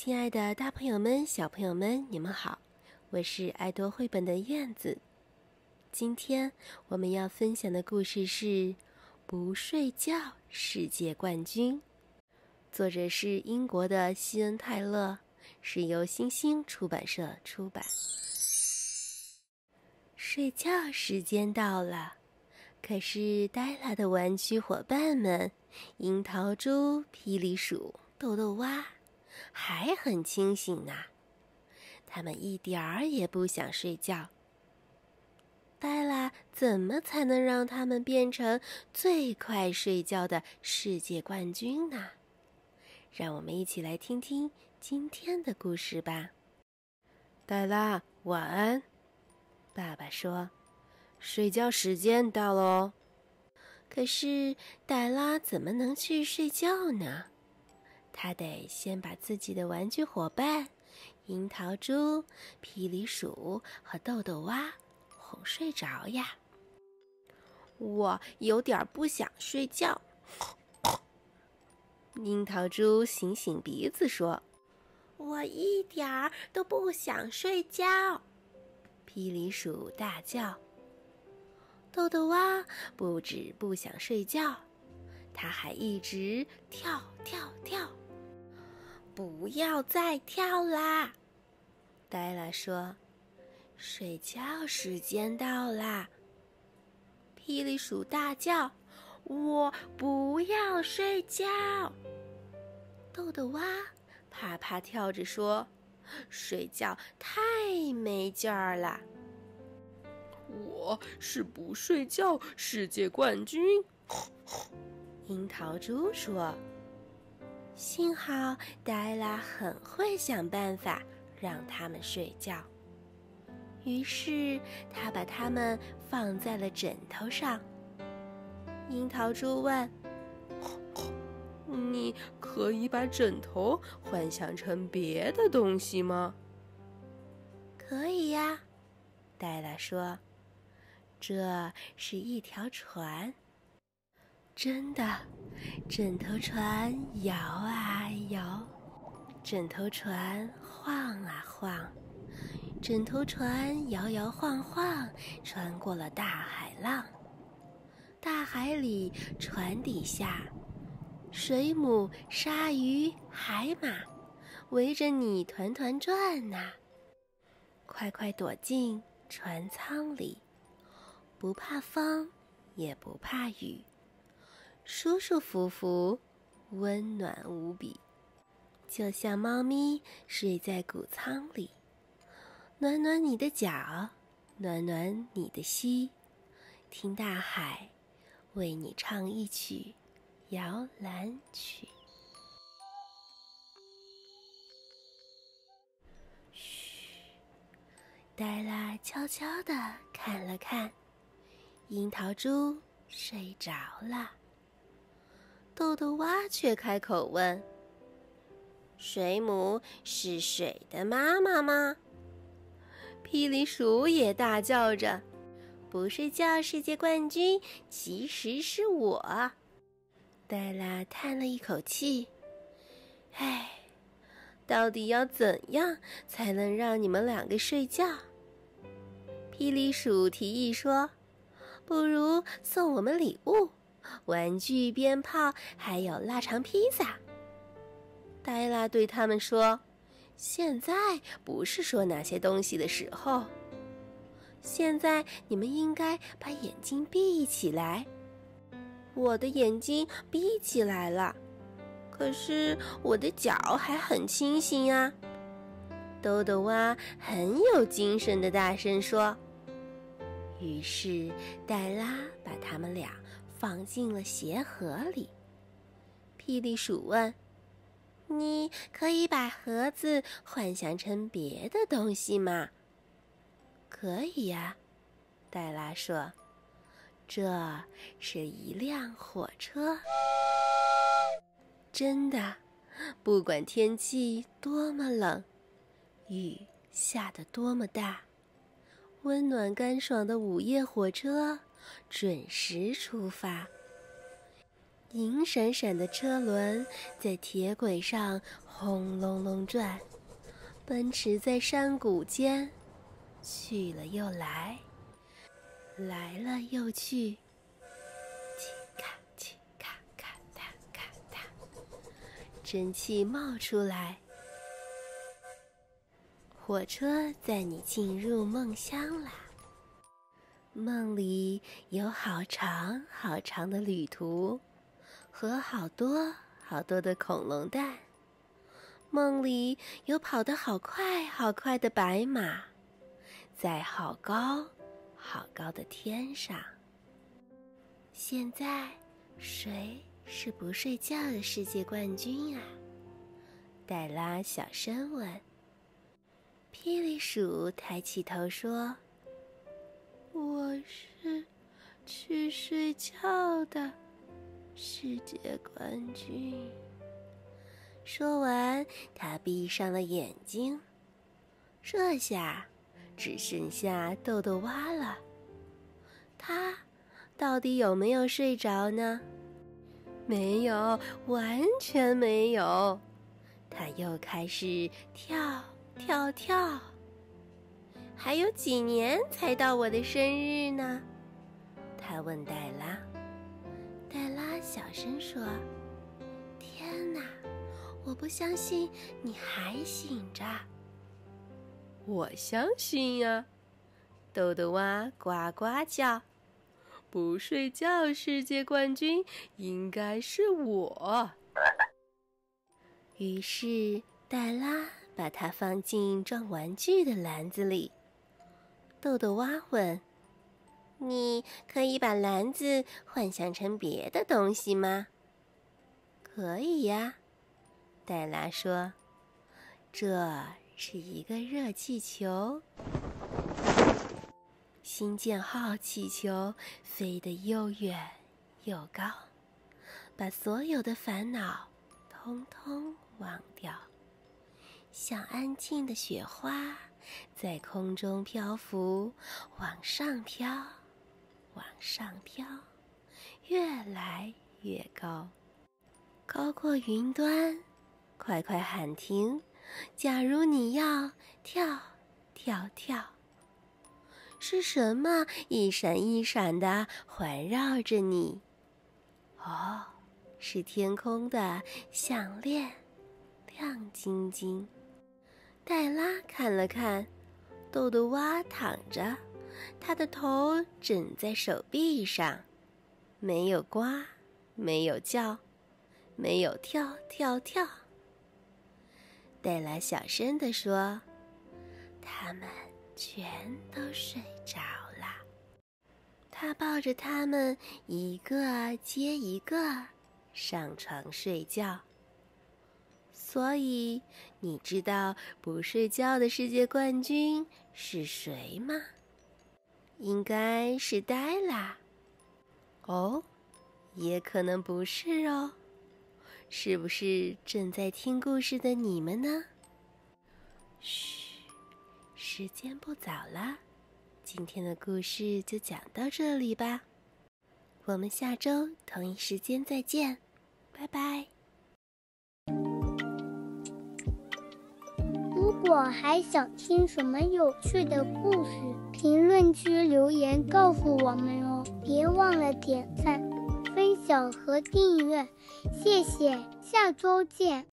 亲爱的大朋友们、小朋友们，你们好，我是爱读绘本的燕子。今天我们要分享的故事是《不睡觉世界冠军》，作者是英国的希恩·泰勒，是由星星出版社出版。睡觉时间到了，可是黛拉的玩具伙伴们樱桃猪、霹雳鼠、豆豆蛙还很清醒呢，他们一点儿也不想睡觉。黛拉怎么才能让他们变成最快睡觉的世界冠军呢？让我们一起来听听今天的故事吧。黛拉，晚安。爸爸说，睡觉时间到了哦。可是黛拉怎么能去睡觉呢？他得先把自己的玩具伙伴樱桃猪、霹雳鼠和豆豆蛙哄睡着呀。我有点不想睡觉。樱桃猪醒醒鼻子说，我一点儿都不想睡觉。霹雳鼠大叫。豆豆蛙不止不想睡觉，他还一直跳跳跳。不要再跳啦！黛拉说，睡觉时间到啦。霹雳鼠大叫，我不要睡觉。豆豆蛙啪啪跳着说，睡觉太没劲儿了。 我是不睡觉世界冠军。 樱桃猪说，幸好黛拉很会想办法让他们睡觉，于是他把它们放在了枕头上。樱桃猪问， 你可以把枕头幻想成别的东西吗？ 可以呀，黛拉说，这是一条船。真的，枕头船摇啊摇，枕头船晃啊晃，枕头船摇摇晃晃，穿过了大海浪。大海里，船底下，水母、鲨鱼、海马围着你团团转呐。快快躲进船舱里，不怕风，也不怕雨，舒舒服服，温暖无比，就像猫咪睡在谷仓里，暖暖你的脚，暖暖你的膝，听大海为你唱一曲摇篮曲。嘘，黛拉悄悄地看了看，樱桃猪睡着了。豆豆蛙却开口问，水母是水的妈妈吗？霹雳鼠也大叫着，不睡觉世界冠军其实是我。黛拉叹了一口气，唉，到底要怎样才能让你们两个睡觉？霹雳鼠提议说，不如送我们礼物，玩具、鞭炮，还有腊肠披萨。黛拉对他们说，现在不是说那些东西的时候，现在你们应该把眼睛闭起来。我的眼睛闭起来了，可是我的脚还很清醒啊。豆豆蛙很有精神地大声说。于是黛拉把他们俩放进了鞋盒里。霹雳鼠问，你可以把盒子幻想成别的东西吗？可以呀，黛拉说，这是一辆火车。真的，不管天气多么冷，雨下得多么大，温暖干爽的午夜火车准时出发。 银闪闪的车轮在铁轨上轰隆隆转，奔驰在山谷间，去了又来，来了又去，叽咔叽咔咔嗒咔嗒，蒸汽冒出来。火车载你进入梦乡啦。梦里有好长好长的旅途，和好多好多的恐龙蛋。梦里有跑得好快好快的白马，在好高好高的天上。现在谁是不睡觉的世界冠军啊？黛拉小声问。霹雳鼠抬起头说，我是去睡觉的世界冠军。说完，他闭上了眼睛。这下只剩下豆豆蛙了。他到底有没有睡着呢？没有，完全没有。他又开始跳跳跳。还有几年才到我的生日呢？他问黛拉。黛拉小声说，天哪，我不相信你还醒着。我相信呀，豆豆蛙呱呱叫。不睡觉世界冠军应该是我。于是黛拉把它放进装玩具的篮子里。豆豆蛙问，你可以把篮子幻想成别的东西吗？可以呀，黛拉说，这是一个热气球。星舰号气球飞得又远又高，把所有的烦恼通通忘掉，像安静的雪花在空中漂浮，往上飘，往上飘，越来越高，高过云端。快快喊停！假如你要跳跳跳。是什么一闪一闪的环绕着你？哦，是天空的项链，亮晶晶。黛拉看了看，豆豆蛙躺着，他的头枕在手臂上，没有呱，没有叫，没有跳跳跳。黛拉小声地说，他们全都睡着了。他抱着他们一个接一个上床睡觉。所以你知道不睡觉的世界冠军是谁吗？应该是黛拉。哦，也可能不是哦。是不是正在听故事的你们呢？嘘，时间不早了，今天的故事就讲到这里吧。我们下周同一时间再见，拜拜。 如果还想听什么有趣的故事，评论区留言告诉我们哦！别忘了点赞、分享和订阅，谢谢，下周见。